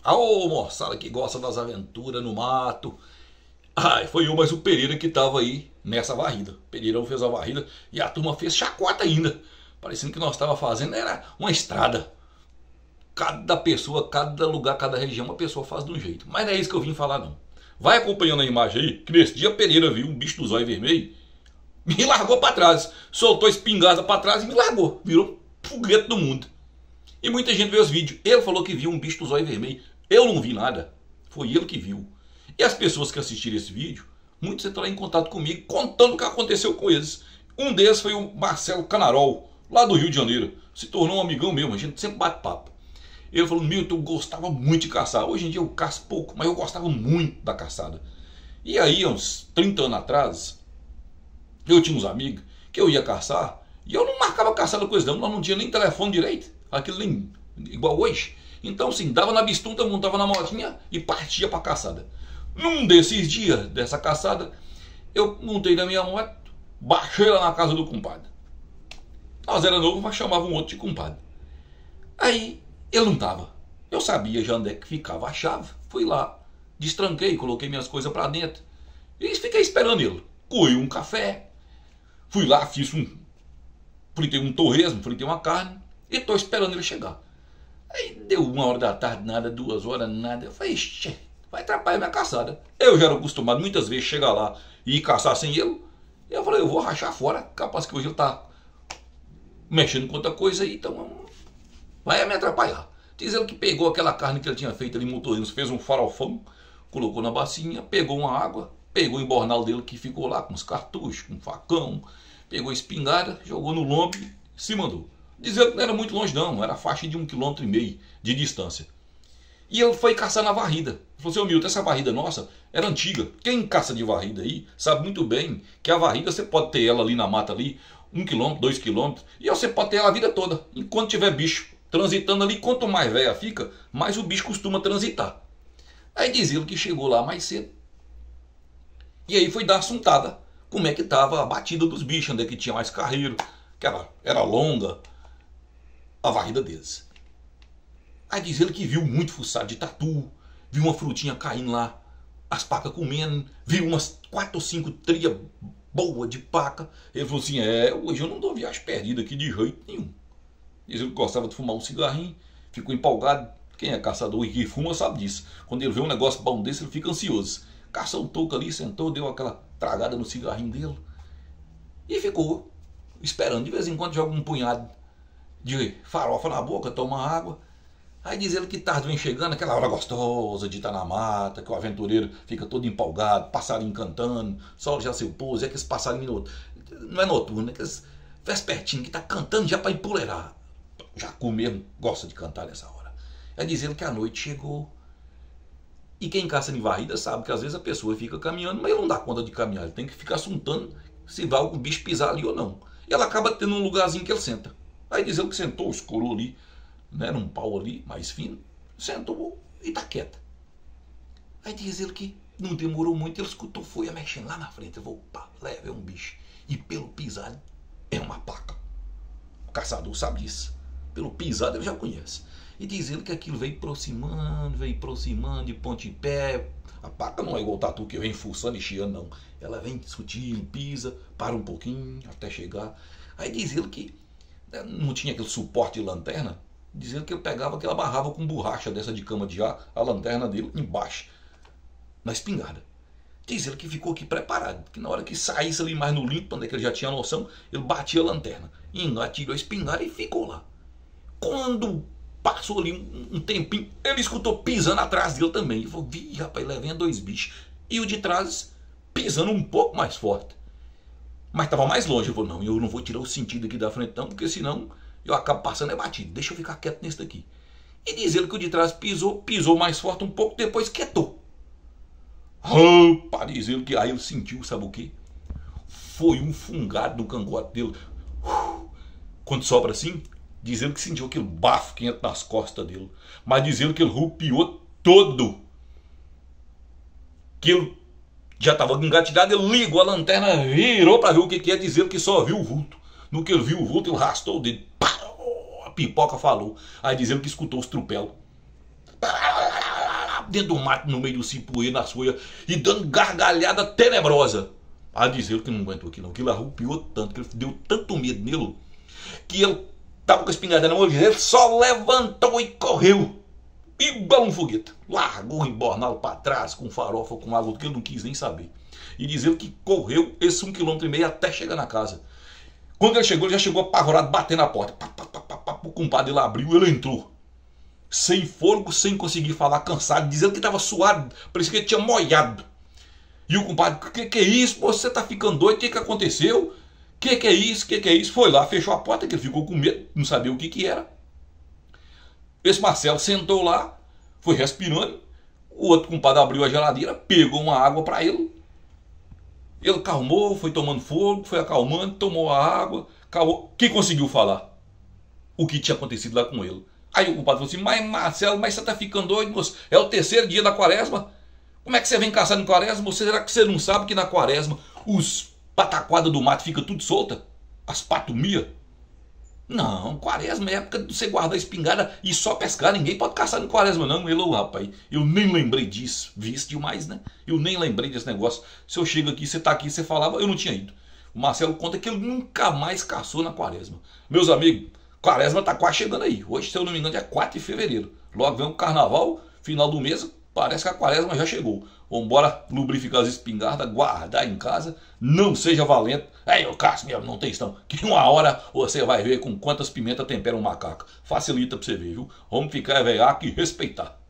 Ô, moçada que gosta das aventuras no mato. Ai, foi eu mais o Pereira que tava aí nessa varrida. O Pereirão fez a varrida e a turma fez chacota ainda. Parecendo que nós tava fazendo era uma estrada. Cada pessoa, cada lugar, cada região, uma pessoa faz de um jeito. Mas não é isso que eu vim falar não. Vai acompanhando a imagem aí, que nesse dia Pereira viu um bicho do zóio vermelho, me largou para trás, soltou a espingarda para trás e me largou, virou foguete do mundo. E muita gente vê os vídeos. Ele falou que viu um bicho do zóio vermelho. Eu não vi nada. Foi ele que viu. E as pessoas que assistiram esse vídeo, muitos entraram em contato comigo contando o que aconteceu com eles. Um deles foi o Marcelo Canarol, lá do Rio de Janeiro. Se tornou um amigão meu, a gente sempre bate papo. Ele falou: Milton, eu gostava muito de caçar. Hoje em dia eu caço pouco, mas eu gostava muito da caçada. E aí, uns 30 anos atrás, eu tinha uns amigos que eu ia caçar e eu não marcava caçada com eles não. Nós não tinha nem telefone direito, aquilo nem igual hoje. Então assim, dava na bistunta, montava na motinha e partia pra caçada. Num desses dias dessa caçada, eu montei na minha moto, baixei lá na casa do compadre. Nós era novo, mas chamava um outro de compadre. Aí ele não tava. Eu sabia já onde é que ficava a chave. Fui lá, destranquei, coloquei minhas coisas pra dentro e fiquei esperando ele. Coei um café, fui lá, fritei um torresmo, fritei uma carne e tô esperando ele chegar. Aí deu 1 hora da tarde, nada, 2 horas, nada. Eu falei: ixi, vai atrapalhar minha caçada. Eu já era acostumado muitas vezes chegar lá e ir caçar sem ele. E eu falei: eu vou rachar fora, capaz que hoje ele tá mexendo com outra coisa aí, então vai me atrapalhar. Diz ele que pegou aquela carne que ele tinha feito ali, motorista, fez um farofão, colocou na bacinha, pegou uma água, pegou o embornal dele que ficou lá com os cartuchos, com um facão, pegou a espingarda, jogou no lombo e se mandou. Diz ele que não era muito longe não, era a faixa de 1,5 km de distância. E ele foi caçar na varrida. Ele falou: seu Milton, essa varrida nossa era antiga. Quem caça de varrida aí sabe muito bem que a varrida você pode ter ela ali na mata ali, 1 km, 2 km, e você pode ter ela a vida toda. Enquanto tiver bicho transitando ali, quanto mais velha fica, mais o bicho costuma transitar. Aí diz ele que chegou lá mais cedo. E aí foi dar assuntada como é que estava a batida dos bichos, onde é que tinha mais carreiro, que era longa a varrida deles. Aí diz ele que viu muito fuçado de tatu, viu uma frutinha caindo lá, as pacas comendo, viu umas 4 ou 5 trias boas de paca. Ele falou assim: hoje eu não dou viagem perdida aqui de jeito nenhum. Diz ele que gostava de fumar um cigarrinho, ficou empolgado. Quem é caçador e que fuma sabe disso. Quando ele vê um negócio bom desse, ele fica ansioso. Caçou um touco ali, sentou, deu aquela tragada no cigarrinho dele e ficou esperando. De vez em quando joga um punhado de farofa na boca, toma água. Aí diz ele que tarde vem chegando, aquela hora gostosa de estar na mata, que o aventureiro fica todo empolgado, passarinho cantando, sol já se pôs, é aqueles passarinhos, não é noturno, é aqueles vespertino que tá cantando já para empoleirar. Jacu mesmo gosta de cantar nessa hora. Aí diz ele que a noite chegou. E quem caça em varrida sabe que às vezes a pessoa fica caminhando, mas ele não dá conta de caminhar, ele tem que ficar assuntando se vai o bicho pisar ali ou não. E ela acaba tendo um lugarzinho que ele senta. Aí diz ele que sentou, escorou ali, né, num pau ali, mais fino, sentou e tá quieta. Aí diz ele que não demorou muito, ele escutou, foi mexendo lá na frente. Ele falou: opa, leva, é um bicho. E pelo pisado é uma paca. O caçador sabe disso. Pelo pisado ele já conhece. E diz ele que aquilo veio aproximando de ponte em pé. A paca não é igual o tatu que vem fuçando e chiando, não. Ela vem sutil, pisa, para um pouquinho até chegar. Aí diz ele que não tinha aquele suporte de lanterna. Diz ele que ele pegava, que ele amarrava com borracha dessa de cama de ar, a lanterna dele embaixo, na espingarda. Diz ele que ficou aqui preparado, que na hora que saísse ali mais no limpo, onde é que ele já tinha noção, ele batia a lanterna, engatilhou a espingarda e ficou lá. Quando passou ali um tempinho, ele escutou pisando atrás dele também. Ele falou: vi, rapaz, lá vem 2 bichos. E o de trás pisando um pouco mais forte. Mas estava mais longe. Ele falou: não, eu não vou tirar o sentido aqui da frente não, porque senão eu acabo passando batido. Deixa eu ficar quieto nesse daqui. E diz ele que o de trás pisou mais forte um pouco, depois quietou. Opa, diz ele que aí ele sentiu, sabe o quê? Foi um fungado no cangote dele. Quando sobra assim, dizendo que sentiu aquele bafo quente nas costas dele. Mas dizendo que ele rupiou todo. Que ele já estava engatilhado, ele ligou a lanterna, virou para ver o que é, dizendo que só viu o vulto. No que ele viu o vulto, ele arrastou o dedo. Pá, a pipoca falou. Aí dizendo que escutou os trupelos. dentro do mato, no meio do cipuê, na folha, e dando gargalhada tenebrosa. A dizer ele que não aguentou aquilo, não, que ele arrupiou tanto, que ele deu tanto medo nele, que ele estava com a espingarda na mão, ele só levantou e correu. Igual um foguete. Largou o embornalo para trás, com farofa, com água, que ele não quis nem saber. E diz ele que correu esse 1,5 km até chegar na casa. Quando ele chegou, ele já chegou apavorado, batendo na porta. O compadre ele abriu, ele entrou. Sem fôlego, sem conseguir falar, cansado, dizendo que estava suado, parecia que ele tinha molhado. E o compadre, que é isso? Você tá ficando doido? O que aconteceu? Que é isso? Que é isso? Foi lá, fechou a porta, que ele ficou com medo, não sabia o que era. Esse Marcelo sentou lá, foi respirando. O outro compadre abriu a geladeira, pegou uma água para ele. Ele calmou, foi tomando fogo, foi acalmando, tomou a água, calmou. Quem conseguiu falar o que tinha acontecido lá com ele? Aí o compadre falou assim, mas Marcelo, mas você tá ficando doido, moço? É o 3º dia da quaresma. Como é que você vem caçar no quaresma? Será que você não sabe que na quaresma os pataquadas do mato ficam tudo solta? As patumia? Não, quaresma é época de você guardar a espingarda e só pescar. Ninguém pode caçar no quaresma não. Ele, rapaz, eu nem lembrei disso. Viste demais, né? Eu nem lembrei desse negócio. Se eu chego aqui, você tá aqui, você falava, eu não tinha ido. O Marcelo conta que ele nunca mais caçou na quaresma. Meus amigos, quaresma tá quase chegando aí. Hoje, se eu não me engano, é 4 de fevereiro. Logo vem o carnaval, final do mês. Parece que a quaresma já chegou. Vambora lubrificar as espingardas, guardar em casa. Não seja valento. Ei, ô Cássio, mesmo, não tem isso não. Que uma hora você vai ver com quantas pimentas tempera um macaco. Facilita pra você ver, viu? Vamos ficar velhaco e respeitar.